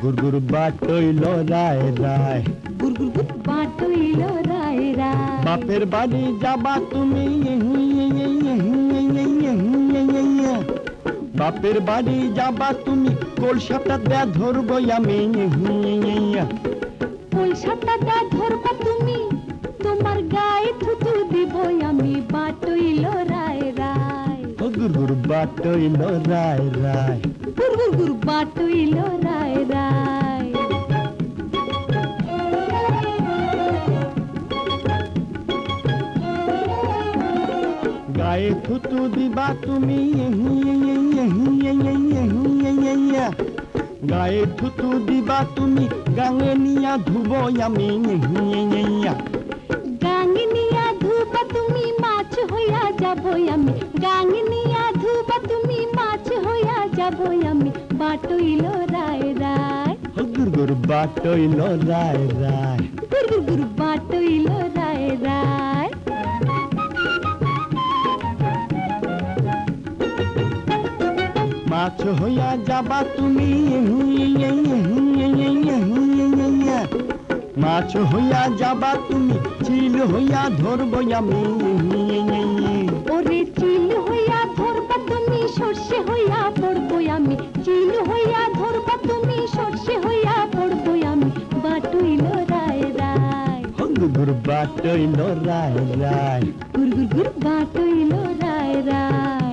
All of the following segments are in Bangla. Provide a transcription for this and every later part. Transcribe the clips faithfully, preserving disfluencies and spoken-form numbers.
গুরগুর বাটইল রায় রায় গুরগুর গুর বাটইল রায় রায় বাপের বাড়ি যাবা তুমি বাপের বাড়ি যাবা তুমি কলসাটা দেয়া ধরবো আমি কলসাটা দেয়া ধরবা তুমি তোমার গায়ে থুতু দিব আমি বাটইল রায় রায় গুরগুর বাটইল রায় রায় গুরগুর গুর বাটইল রায় রায় গায়ে থুতু দিবা তুমি গায়ে থুতু দিবা তুমি গাঙে নিয়া ধুব আমি গাঙে নিয়া ধুবা তুমি মাছ হইয়া যাব আমি গাঙে নিয়া ধুবা তুমি মাছ হইয়া যাব আমি বাটইল রায় রায় গুরগুর বাটইল রায় রায় গুরগুর গুর বাটইল রায় রায় মাছ হইয়া যাবা তুমি মাছ হইয়া যাবা তুমি চিল হইয়া ধরব আমি ওরে চিল হইয়া ধরবা তুমি সর্ষে হইয়া পড়বো আমি চিল হইয়া ধরবা তুমি সর্ষে হইয়া পড়বো আমি বাটইল রায় রায় গুরগুর বাটইল রায় রায় গুরগুর গুর বাটইল রায় রায়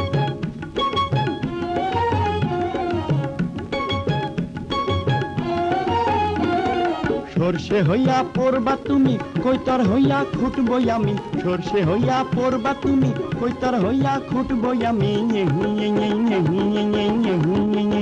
সর্ষে হইয়া পড়বা তুমি কৈতর হইয়া খুটবো আমি সর্ষে হইয়া পড়বা তুমি কৈতর হইয়া খুটবো আমি